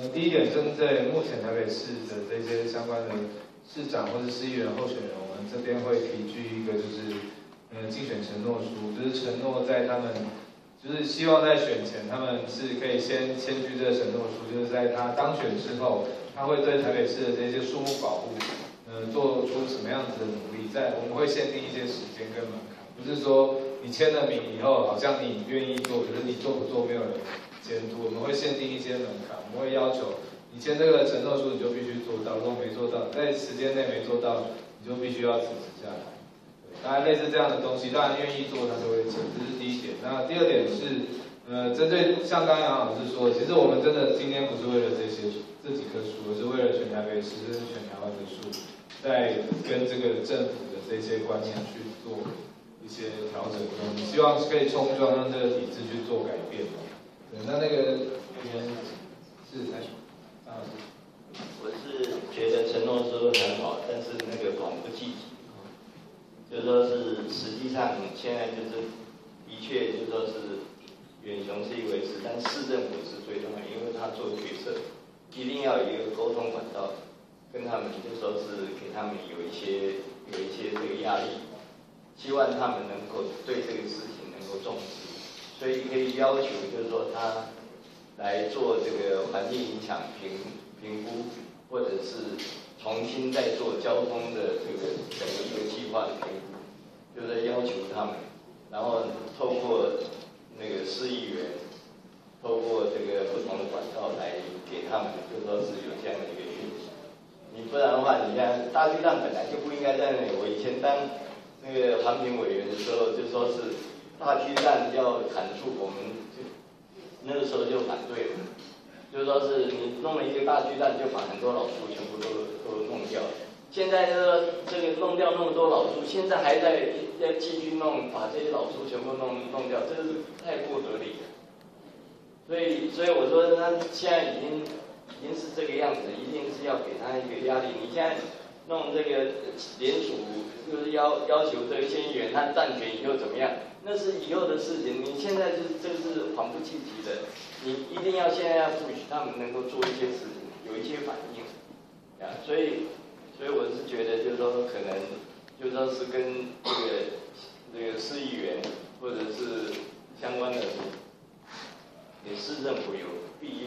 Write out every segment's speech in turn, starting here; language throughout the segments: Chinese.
第一点，针对目前台北市的这些相关的市长或是市议员候选人，我们这边会提具一个就是竞选承诺书，就是承诺在他们就是希望在选前他们是可以先签具这个承诺书，就是在他当选之后，他会对台北市的这些树木保护，做出什么样子的努力，我们会限定一些时间跟门槛，不是说你签了名以后，好像你愿意做，可是你做不做没有人监督，我们会限定一些门槛，我们会要求你签这个承诺书你就必须做到，如果没做到，在时间内没做到，你就必须要辞职下来。大概类似这样的东西，当然愿意做他就会做，这是第一点。那第二点是，针对像刚刚杨老师说的，其实我们真的今天不是为了这几棵树，而是为了全台北市，甚至全台湾的树，在跟这个政府的这些观念去做一些调整。我们希望可以冲撞，让这个体制去做改变。对，那个原是张老师。 我是觉得承诺书很好，但是那个广不积极，就说是实际上现在就是的确就说是远雄是一回事，但市政府是最重要，因为他做决策一定要有一个沟通管道，跟他们就说是给他们有一些这个压力，希望他们能够对这个事情能够重视，所以可以要求就是说他来做这个环境影响评估，或者是重新再做交通的这个整个一个计划的评估，就是要求他们，然后透过那个市议员，透过这个不同的管道来给他们，就说是有这样的一个讯息。你不然的话，你像大巨蛋本来就不应该在那里。我以前当那个环评委员的时候，就说是大巨蛋要砍树，我们就那个时候就反对了。就是说是你弄了一个大巨蛋，就把很多老树全部都弄掉了。现在这个弄掉那么多老树，现在还在要继续弄，把这些老树全部弄掉，这是太不合理了。所以我说他现在已经是这个样子，一定是要给他一个压力。你现在弄这个联署，就是要求这个县议员他当选以后怎么样，那是以后的事情。你现在这是缓不济急的。你一定要现在要赋予他们能够做一些事情，有一些反应，啊，所以我是觉得就是说可能就是说是跟这个市议员或者是相关的市政府有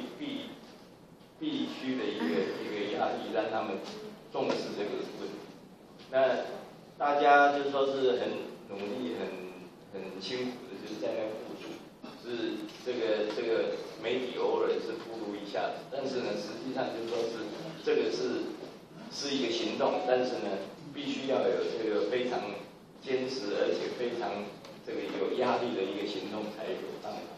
必须的一个压力，让他们重视这个问题。那大家就说是很努力、很辛苦的，就是在那付出。是这个媒体偶尔是铺露一下子，但是呢，实际上就是说是这个是一个行动，但是呢，必须要有这个非常坚持而且非常这个有压力的一个行动才有办法。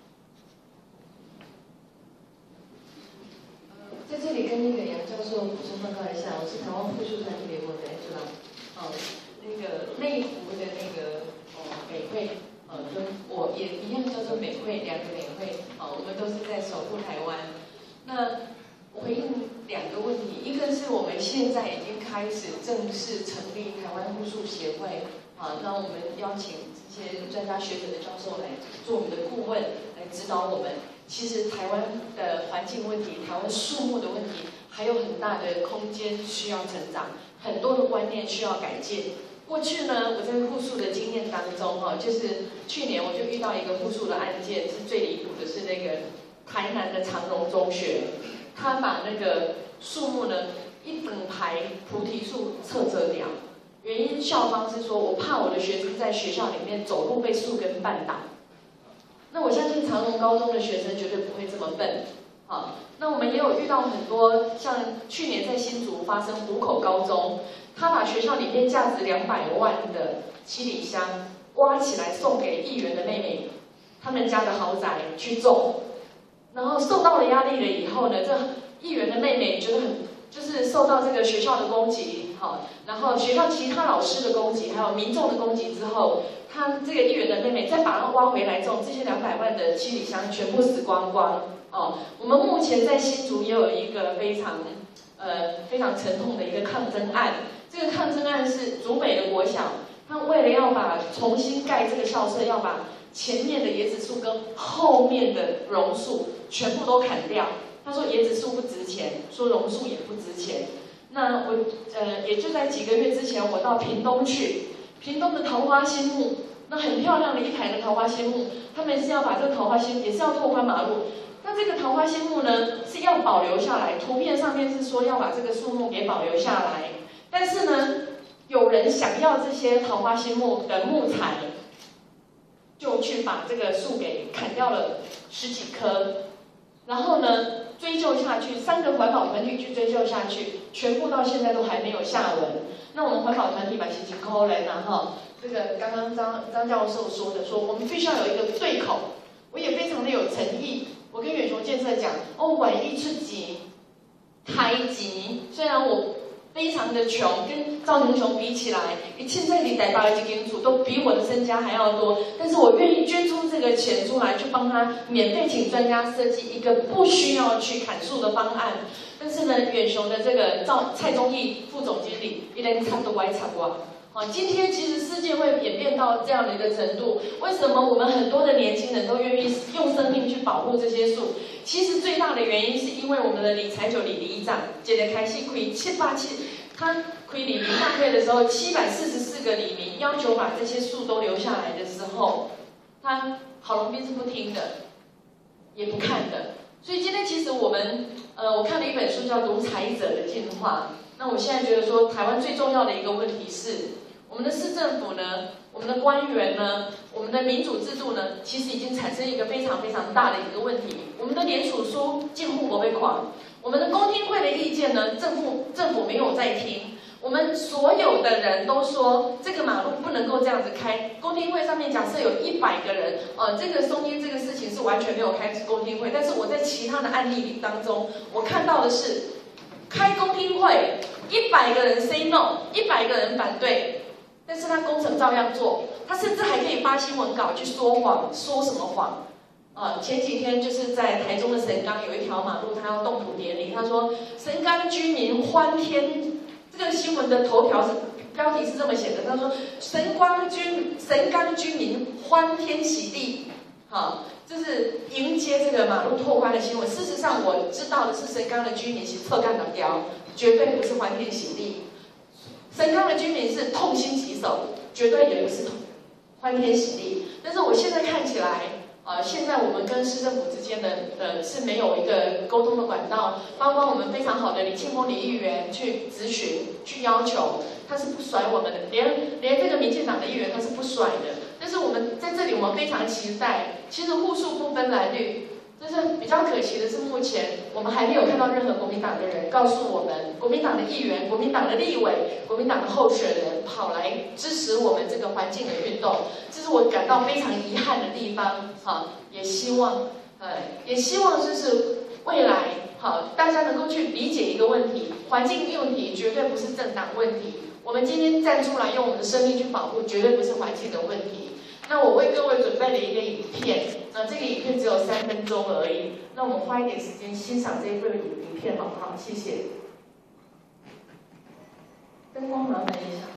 在这里跟那个杨教授补充报告一下，我是台湾富庶团体联盟的Angela，那个内湖的那个美会。跟我也一样叫做美会，两个美会，我们都是在守护台湾。那我回应两个问题，一个是我们现在已经开始正式成立台湾护树协会，那我们邀请这些专家学者的教授来做我们的顾问，来指导我们。其实台湾的环境问题，台湾树木的问题，还有很大的空间需要成长，很多的观念需要改进。过去呢，我在护树的经验当中，就是去年我就遇到一个护树的案件，是最离谱的，是那个台南的长荣中学，他把那个树木呢一整排菩提树撤掉，原因校方是说我怕我的学生在学校里面走路被树根绊倒。那我相信长荣高中的学生绝对不会这么笨，那我们也有遇到很多，像去年在新竹发生湖口高中。他把学校里面价值200万的七里香挖起来送给议员的妹妹，他们家的豪宅去种，然后受到了压力了以后呢，这议员的妹妹觉得就是受到这个学校的攻击，然后学校其他老师的攻击，还有民众的攻击之后，他这个议员的妹妹再把它挖回来种，这些200万的七里香全部死光光。我们目前在新竹也有一个非常沉痛的一个抗争案。这个抗争案是竹北的国小，他为了要重新盖这个校舍，要把前面的椰子树跟后面的榕树全部都砍掉， 他说椰子树不值钱，说榕树也不值钱。那我也就在几个月之前，我到屏东去，屏东的桃花心木，那很漂亮的一排的桃花心木，他们是要把这个桃花心也是要拓宽马路。那这个桃花心木呢是要保留下来，图片上面是说要把这个树木给保留下来，但是呢，有人想要这些桃花心木的木材，就去把这个树给砍掉了10几棵，然后呢追究下去，3个环保团体去追究下去，全部到现在都还没有下文。那我们环保团体把心情扣人啊哈，这个刚刚张教授说的，说我们必须要有一个对口，我也非常的有诚意。我跟远雄建设讲，万一出钱，开钱，虽然我非常的穷，跟赵雄雄比起来，现在你台北的几间厝都比我的身家还要多，但是我愿意捐出这个钱出来，去帮他免费请专家设计一个不需要去砍树的方案。但是呢，远雄的这个蔡宗义副总经理，一人插都歪插我。今天其实世界会演变到这样的一个程度，为什么我们很多的年轻人都愿意用生命去保护这些树？其实最大的原因是因为我们的李财九李里长，今天开始他开里民大会的时候，744个里民要求把这些树都留下来的时候，他郝龙斌是不听的，也不看的。所以今天其实我看了一本书叫《独裁者的进化》。那我现在觉得说，台湾最重要的一个问题是，我们的市政府呢，我们的官员呢，我们的民主制度呢，其实已经产生一个非常非常大的一个问题。我们的联署书近乎不被垮，我们的公听会的意见呢，政府没有在听。我们所有的人都说这个马路不能够这样子开。公听会上面假设有100个人，这个松烟这个事情是完全没有开公听会，但是我在其他的案例当中，我看到的是开公听会，100个人 say no，100个人反对，但是他工程照样做，他甚至还可以发新闻稿去说谎，说什么谎？前几天就是在台中的神冈有一条马路，他要动土典礼，他说神冈居民欢天。这个新闻的头条标题是这么写的，他说神冈居民欢天喜地，就是迎接这个马路拓宽的新闻。事实上，我知道的是神冈的居民是侧干的雕，绝对不是欢天喜地。神冈的居民是痛心疾首，绝对也不是欢天喜地。但是我现在看起来。现在我们跟市政府之间的是没有一个沟通的管道，包括我们非常好的李庆丰李议员去质询、去要求，他是不甩我们的，连这个民进党的议员他是不甩的。但是我们在这里，我们非常期待，其实户数不分蓝绿，但是比较可惜的是，目前我们还没有看到任何国民党的人告诉我们，国民党的议员、国民党的立委、国民党的候选人跑来支持我们这个环境的运动，这是我感到非常遗憾的地方。也希望就是未来大家能够去理解一个问题，环境问题绝对不是政党问题。我们今天站出来用我们的生命去保护，绝对不是环境的问题。那我为各位准备了一个影片，这个影片只有3分钟而已，那我们花一点时间欣赏这一份影片好不好？谢谢。灯光麻烦一下。